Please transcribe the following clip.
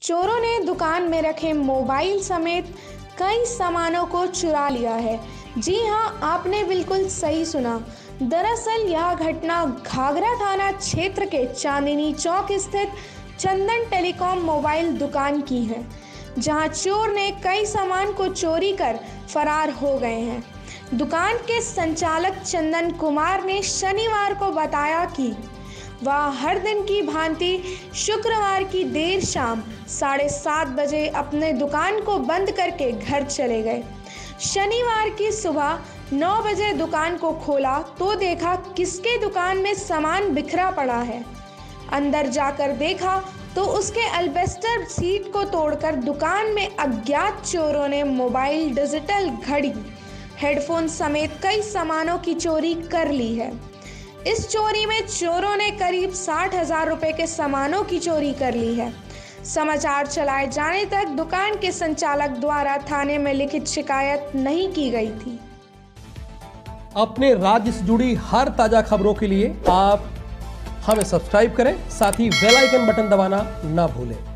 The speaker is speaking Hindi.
चोरों ने दुकान में रखे मोबाइल समेत कई सामानों को चुरा लिया है। जी हां, आपने बिल्कुल सही सुना। दरअसल यह घटना घाघरा थाना क्षेत्र के चांदनी चौक स्थित चंदन टेलीकॉम मोबाइल दुकान की है, जहां चोर ने कई सामान को चोरी कर फरार हो गए हैं। दुकान के संचालक चंदन कुमार ने शनिवार को बताया कि वह हर दिन की भांति शुक्रवार की देर शाम 7:30 बजे अपने दुकान को बंद करके घर चले गए। शनिवार की सुबह 9 बजे दुकान को खोला तो देखा किसके दुकान में सामान बिखरा पड़ा है। अंदर जाकर देखा तो उसके अल्बेस्टर सीट को तोड़कर दुकान में अज्ञात चोरों ने मोबाइल, डिजिटल घड़ी, हेडफोन समेत कई सामानों की चोरी कर ली है। इस चोरी में चोरों ने करीब 60,000 रुपए के सामानों की चोरी कर ली है। समाचार चलाए जाने तक दुकान के संचालक द्वारा थाने में लिखित शिकायत नहीं की गई थी। अपने राज्य से जुड़ी हर ताजा खबरों के लिए आप हमें सब्सक्राइब करें, साथ ही बेल आइकन बटन दबाना ना भूलें।